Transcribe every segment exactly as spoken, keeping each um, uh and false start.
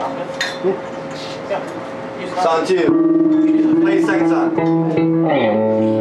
Song two. Play the second song.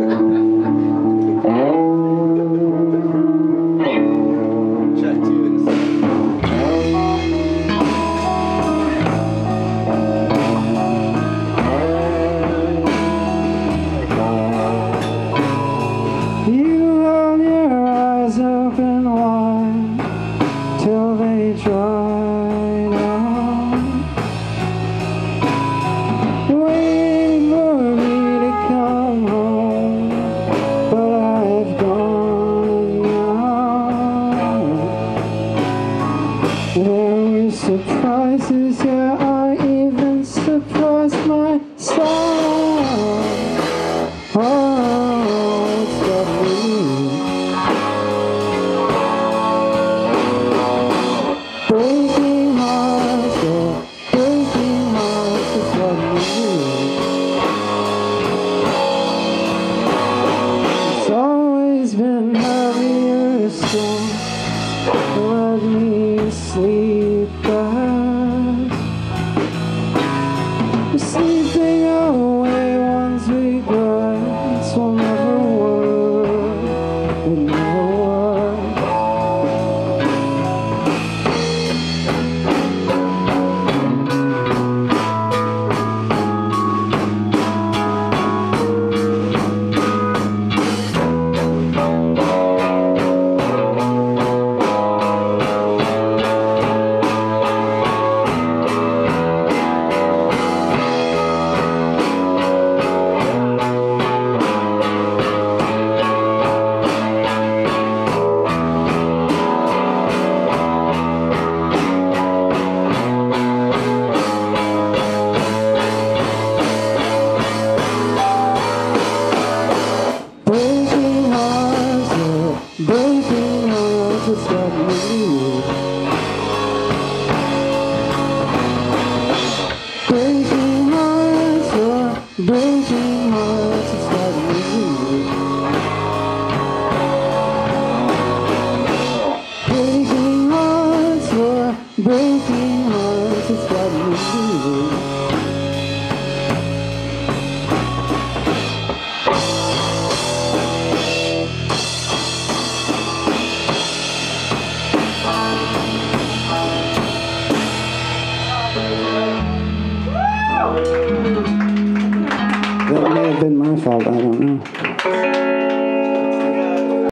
Surprises, yeah, I even surprised myself. Oh, it's got me breaking hearts, yeah, breaking hearts, it's what we do. It's always been heavier, so let me sleep back. Sleeping away one's regrets will never work, it never works. Breaking hearts is what we do. Breaking hearts, yeah, breaking hearts is what we do. Breaking hearts, yeah, breaking hearts is what we do. That may have been my fault, I don't know.